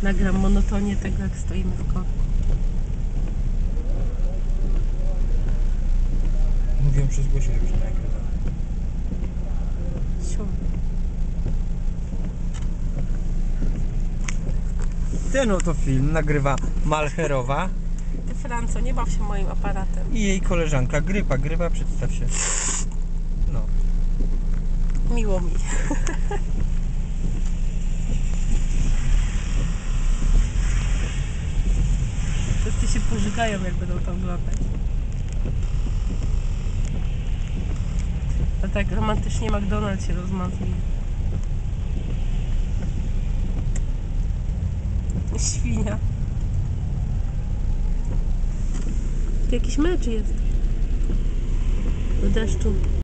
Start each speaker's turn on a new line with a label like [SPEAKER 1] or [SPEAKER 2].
[SPEAKER 1] Nagram monotonię tego, jak stoimy w korku.
[SPEAKER 2] Mówią przez głośnik, że nagrywa.
[SPEAKER 1] Siu.
[SPEAKER 2] Ten oto film nagrywa Malcherowa
[SPEAKER 1] Ty, Franco, nie baw się moim aparatem.
[SPEAKER 2] i jej koleżanka Grypa. Grypa, przedstaw się. No.
[SPEAKER 1] Miło mi. Wszyscy się pożygają, jak będą to oglądać. A tak romantycznie McDonald's się rozmazuje. Świnia. Tu jakiś mecz jest. Do deszczu.